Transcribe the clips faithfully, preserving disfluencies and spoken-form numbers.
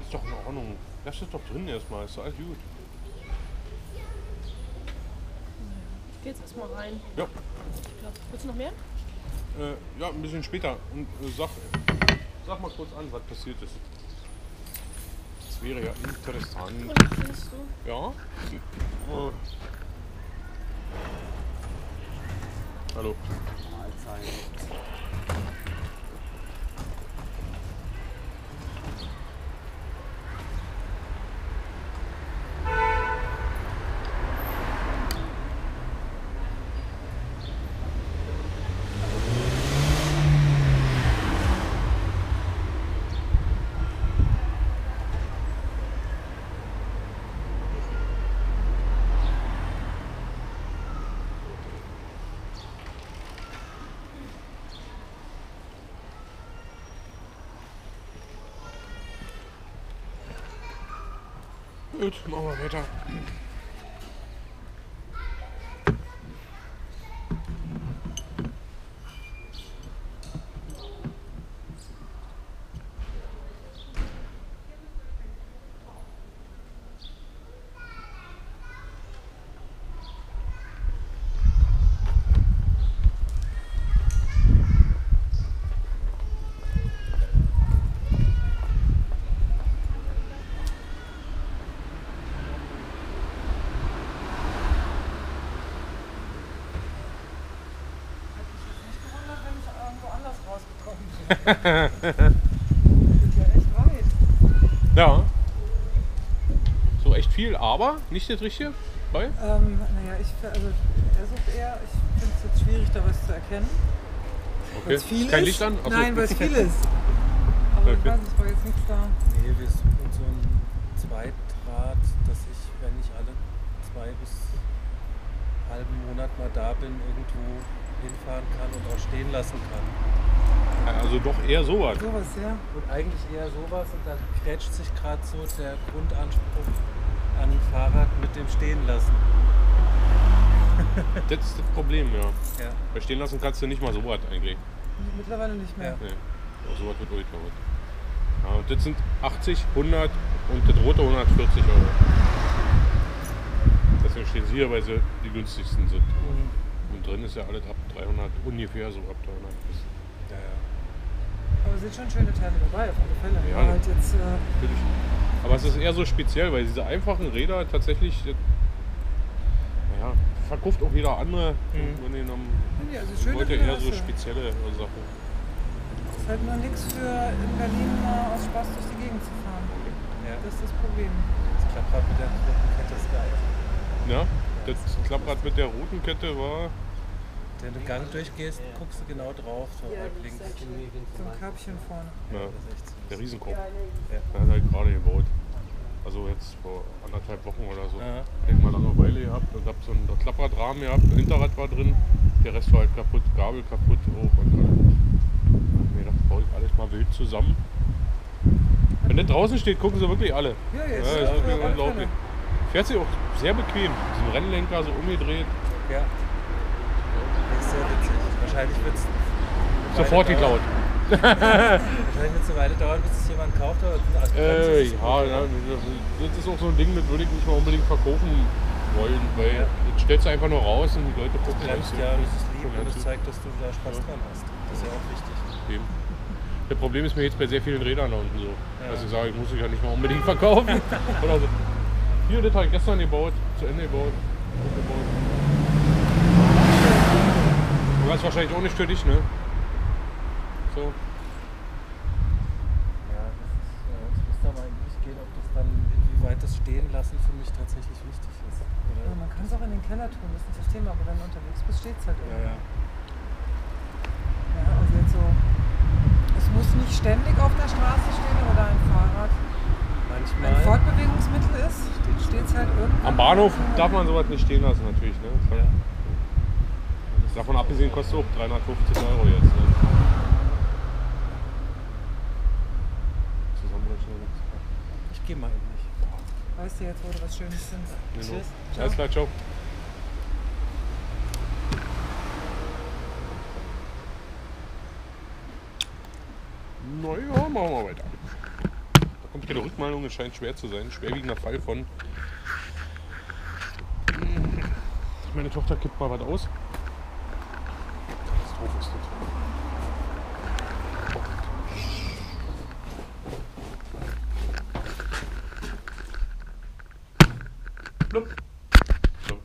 Ist doch in Ordnung. Lass es doch drin erstmal. Ist doch alles gut. Ich geh jetzt erstmal rein. Ja. Ich glaub, willst du noch mehr? Äh, ja, ein bisschen später. Und äh, sag, sag mal kurz an, was passiert ist. Das wäre ja interessant. Was findest du? Ja? Oh. Hallo. Mahlzeit. Gut, machen wir weiter. Geht ja echt weit. Ja. So echt viel, aber nicht das Richtige bei? Ähm, naja, ich, also, er sucht eher, ich finde es jetzt schwierig, da was zu erkennen. Okay. Weil's viel Kein ist. Licht an? Achso. Nein, weil es viel ist. Aber ich Okay. weiß, es war jetzt nichts da. Nee, wir suchen so ein Zweitrad, dass ich, wenn ich alle zwei bis halben Monat mal da bin, irgendwo hinfahren kann und auch stehen lassen kann. Also doch eher sowas. Sowas, ja. Und eigentlich eher sowas und da quetscht sich gerade so der Grundanspruch an ein Fahrrad mit dem Stehen lassen. Das ist das Problem, ja. Ja. Bei stehen lassen kannst du nicht mal sowas eigentlich. Mittlerweile nicht mehr. Ja. Nee. Aber sowas wird ultra gut. Ja, und das sind achtzig, hundert und das rote hundertvierzig Euro. Deswegen stehen sie hier, weil sie die günstigsten sind. Mhm. Und drin ist ja alles ab dreihundert, ungefähr so ab dreihundert. Bis. Ja, ja. Aber es sind schon schöne Teile dabei, auf alle Fälle. Ja. Aber halt jetzt, äh, Natürlich. Aber es ist eher so speziell, weil diese einfachen Räder tatsächlich, das, naja, verkauft auch jeder andere. Mhm. Wenn die noch, ja, also ich schöne wollte Räder eher so hast du. spezielle Sachen. ist halt nur nichts für in Berlin mal aus Spaß durch die Gegend zu fahren. Ja. Das ist das Problem. Das Klapprad mit der roten Kette ist geil. Ja, das Klapprad mit der roten Kette war. Wenn du Gang durchgehst, guckst du genau drauf, so halb links. So ein Körbchen vorne. Ja, Das ist echt süß. der Riesenkopf. Ja. Der hat halt gerade gebaut. Also jetzt vor anderthalb Wochen oder so. Aha. Ich denke mal Langeweile gehabt und hab so einen Klappradrahmen gehabt, ein Hinterrad war drin, der Rest war halt kaputt, Gabel kaputt auch und alles. Ich mir gedacht, baue ich alles mal wild zusammen. Wenn der draußen steht, gucken sie wirklich alle. Ja, Ja, jetzt das ist ist auf wirklich alle unglaublich. Fälle. Fährt sich auch sehr bequem. Diesen Rennlenker so umgedreht. Ja. Das ist sehr witzig. Wahrscheinlich wird es Sofort geklaut. Wahrscheinlich wird es eine Weile dauern, bis es jemand kauft, aber also Äh, ja, ja, das ist auch so ein Ding, das würde ich nicht mal unbedingt verkaufen wollen, weil Ja. das stellst du einfach nur raus und die Leute gucken bremst halt ja, das ist lieb gucken und halt das zu. zeigt, dass du da Spaß Ja. dran hast. Das ist ja auch wichtig. Eben. Das Problem ist mir jetzt bei sehr vielen Rädern da unten so. Ja. Dass ich sage, ich muss ich ja nicht mal unbedingt verkaufen. Oder so. Hier, das habe ich gestern gebaut, zu Ende gebaut. Aufgebaut. Und das ist wahrscheinlich auch nicht für dich, ne? So. Ja, das ist, äh, ich muss da mal in mich gehen, ob das dann, inwieweit das Stehen lassen für mich tatsächlich wichtig ist. Ja, Oder? man kann es auch in den Keller tun, das ist nicht das Thema, aber wenn du unterwegs bist, steht es halt Ja, irgendwo. ja. Ja, also jetzt so, es muss nicht ständig auf der Straße stehen oder ein Fahrrad. Wenn Manchmal. ein Fortbewegungsmittel ist, steht es halt irgendwo. Am Bahnhof darf man sowas nicht stehen lassen natürlich, ne? Ja. Davon abgesehen kostet es auch dreihundertfünfzig Euro jetzt, ne? Zusammenrechnen. Ich gehe mal in mich. Weißt du jetzt, wo du was Schönes findest? Genau. Ciao. Alles klar, ciao. Naja, machen wir weiter. Da kommt Keine Rückmeldung, es scheint schwer zu sein. Schwerwiegender Fall von. Meine Tochter kippt mal was aus. Katastrophe ist das. Blub. So.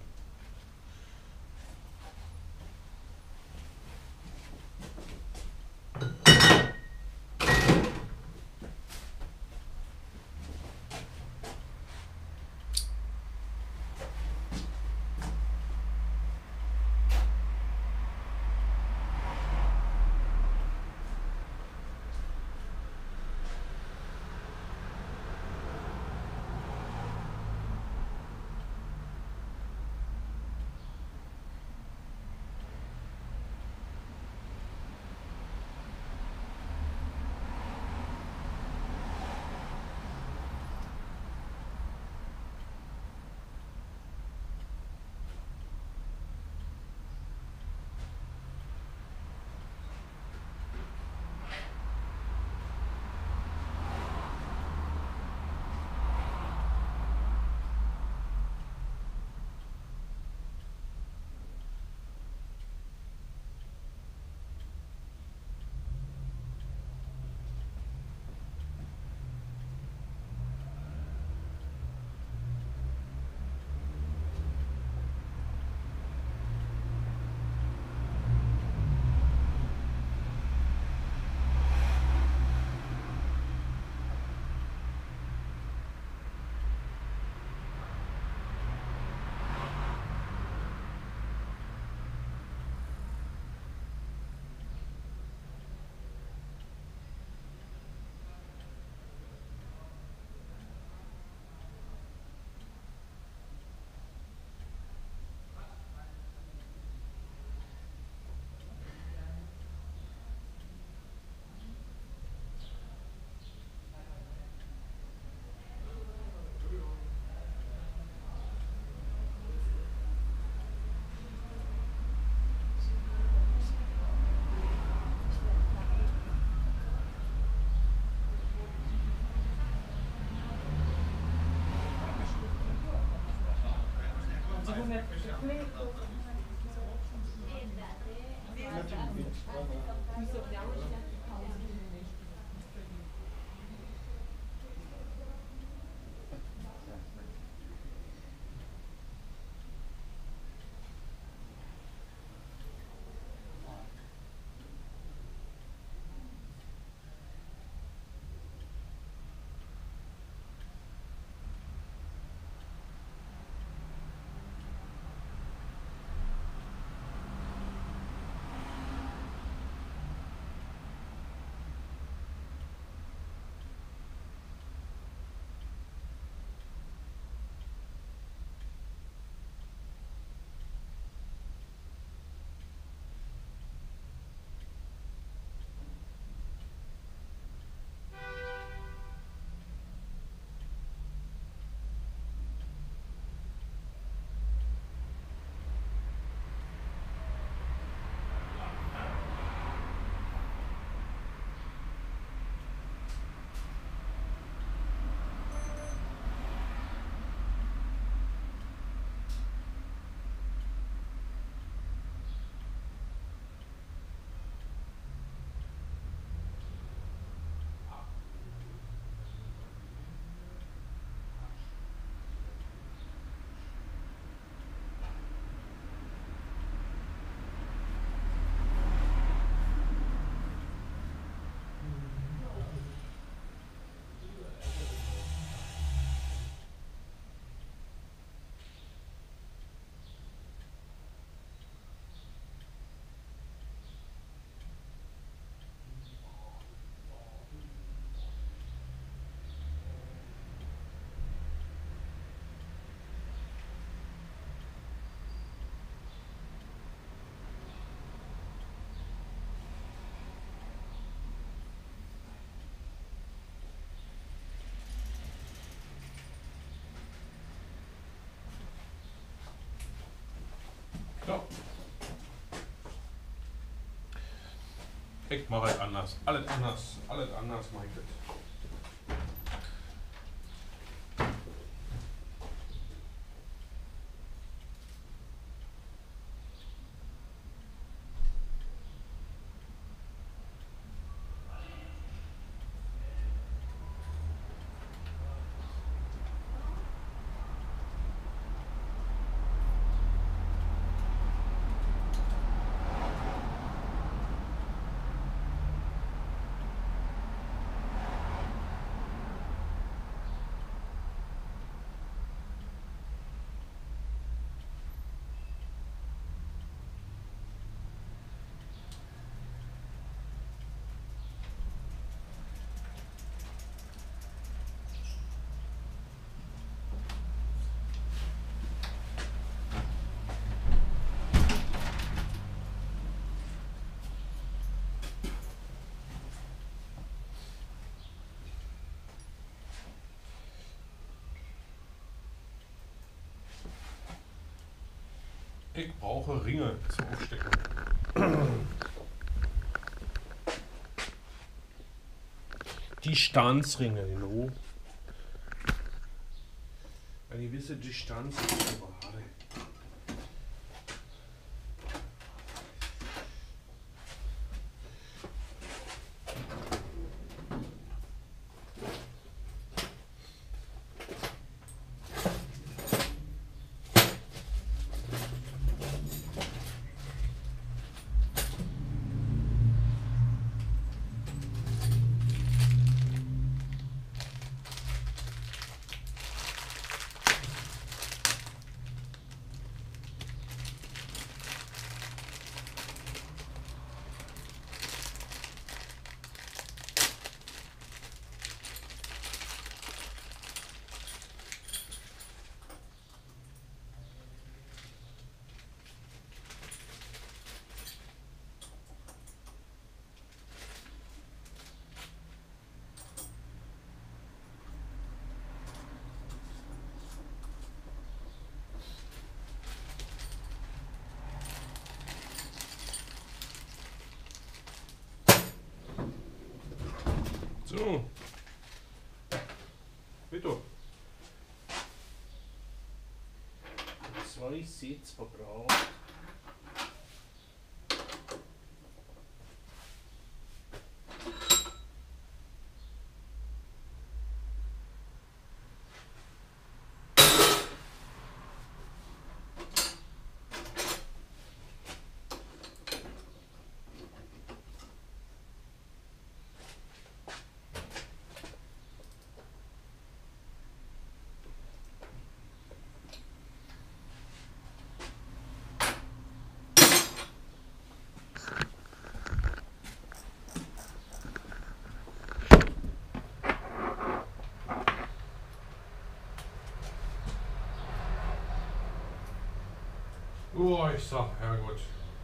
So. Ich mache es anders. Alles anders. Alles anders, Michael. Ich brauche Ringe zum Aufstecken. Die Stanzringe, genau. Eine gewisse Distanz ist gerade. So. Bitte. Zwei Sets verbraucht. Oh, ich sag, Herrgott.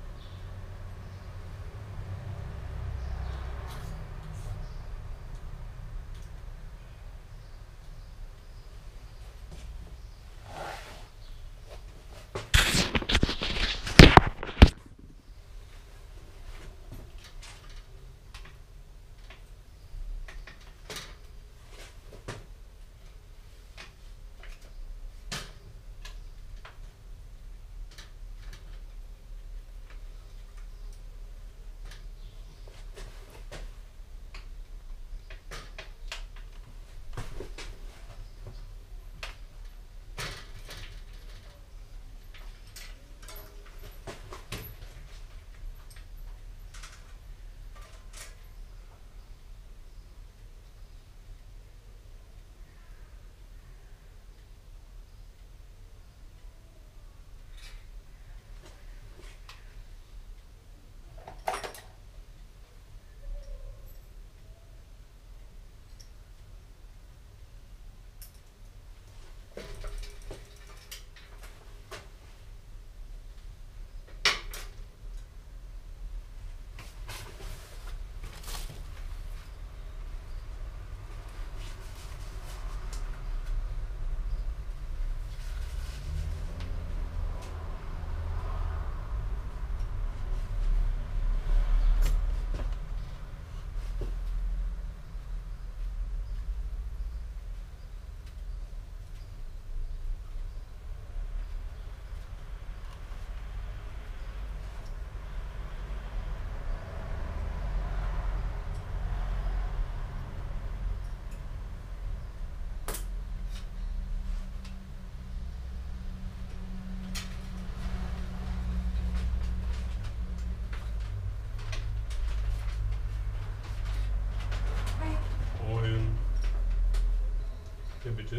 Ja, bitte.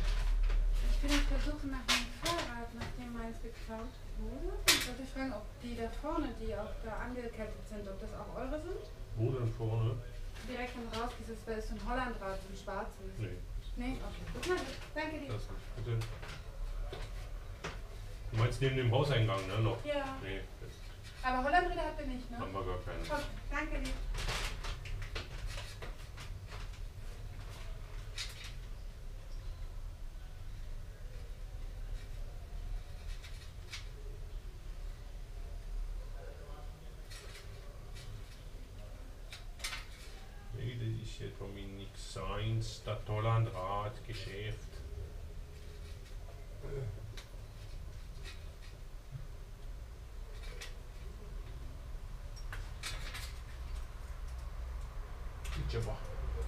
Ich bin auf der Suche nach meinem Fahrrad, nachdem meins geklaut wurde. Ich wollte fragen, ob die da vorne, die auch da angekettet sind, ob das auch eure sind? Wo denn vorne? Direkt dann raus, dieses, da ist so ein Hollandrad, so ein schwarzes. Nee. Nee? Okay. Gut, na, danke dir. Das nicht, bitte. Du meinst neben dem Hauseingang, ne? Noch? Ja. Nee, das Aber Hollandräder habt ihr nicht, ne? haben wir gar keine. Okay, danke dir. sicher, Dominik Sainz, das Tollandrad-Geschäft. Bitte wach.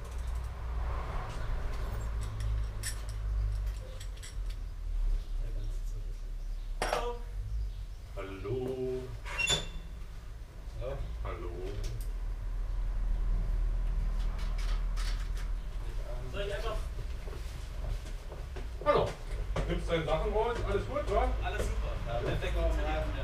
Hallo. Ja. Hallo. Soll ich einfach. Hallo. Nimmst deine Sachen raus? Alles gut, wa? Alles super. Ja, perfekt.